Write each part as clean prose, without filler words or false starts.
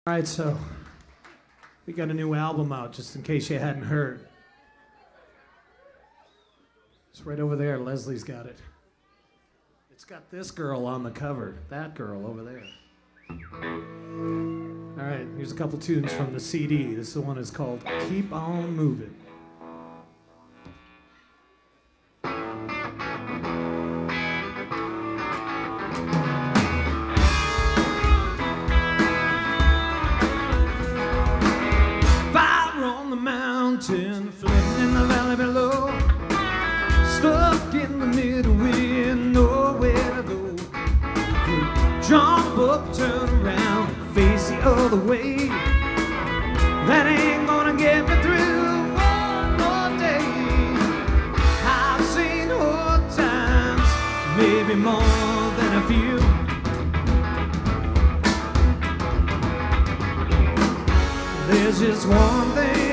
All right, so we got a new album out, just in case you hadn't heard. It's right over there. Leslie's got it. It's got this girl on the cover, that girl over there. All right, here's a couple tunes from the CD. This one is called Keep On Moving. Mountain, floating in the valley below, stuck in the middle with nowhere to go. Could jump up, turn around, face the other way. That ain't gonna get me through one more day. I've seen hard times, maybe more than a few. There's just one thing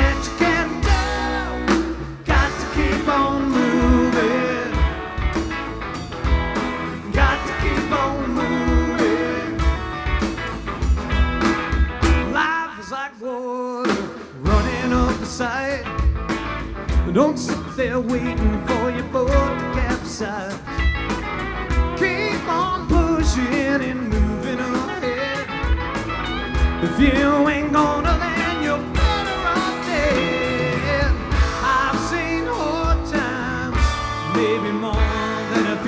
side. Don't sit there waiting for your boat to capsize. Keep on pushing and moving ahead. If you ain't gonna land, you're better off dead. I've seen hard times, maybe more than a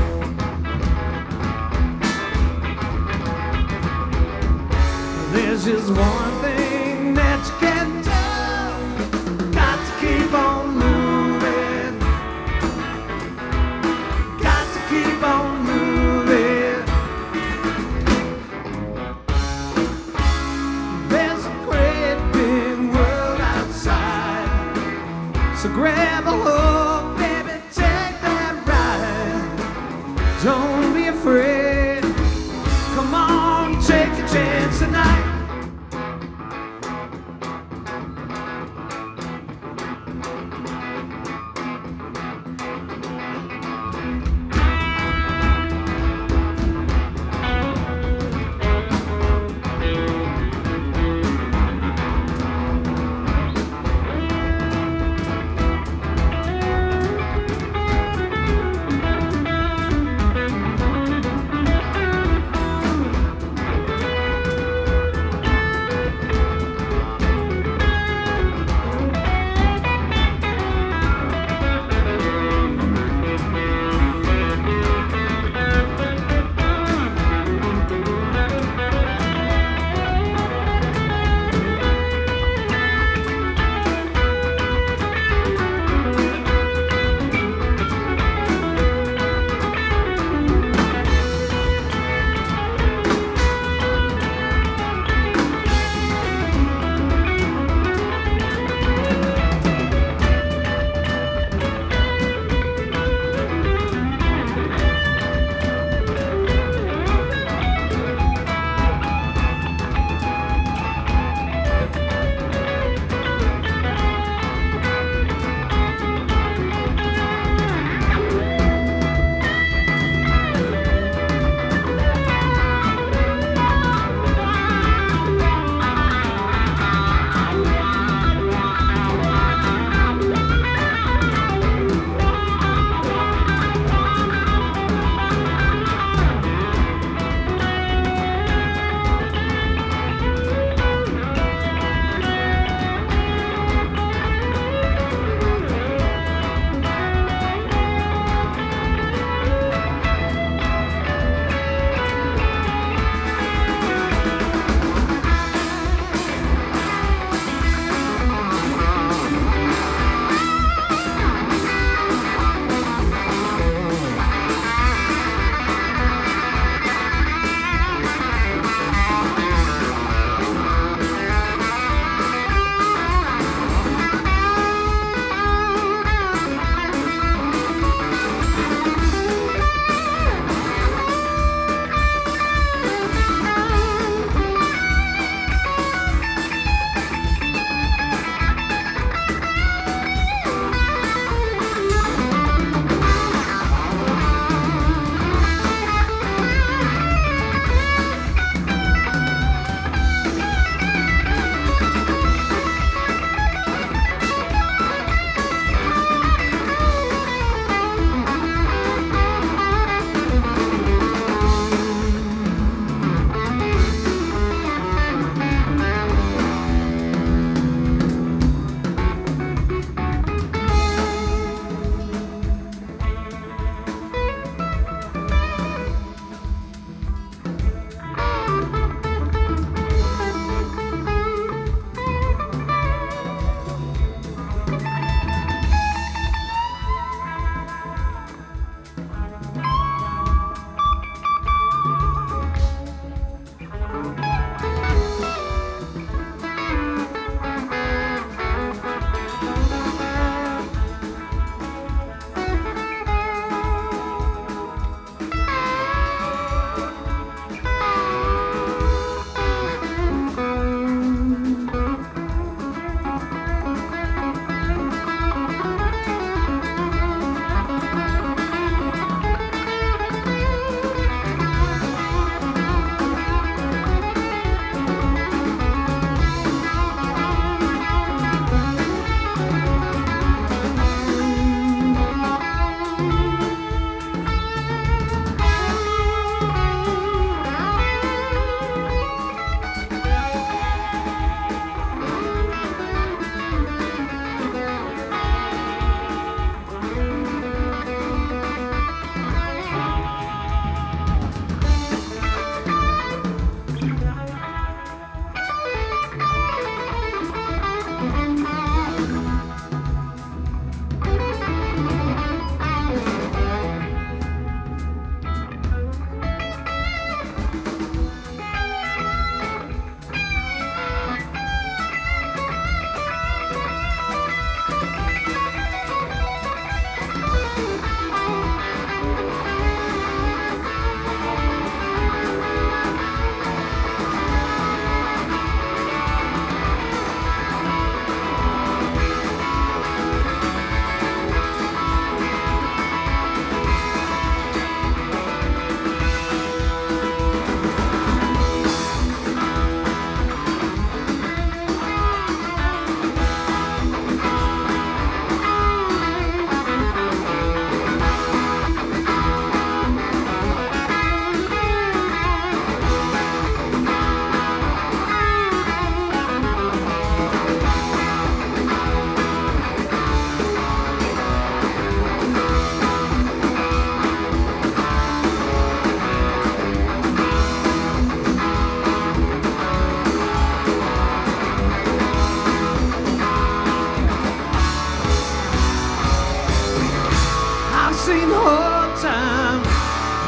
few. There's just one thing that you can do. Keep on moving. Got to keep on moving. There's a great big world outside, so grab a hold, baby, take that ride. Don't be afraid. Come on, take a chance tonight.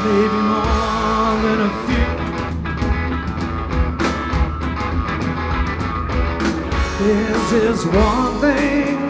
maybe more than a few. There's just one thing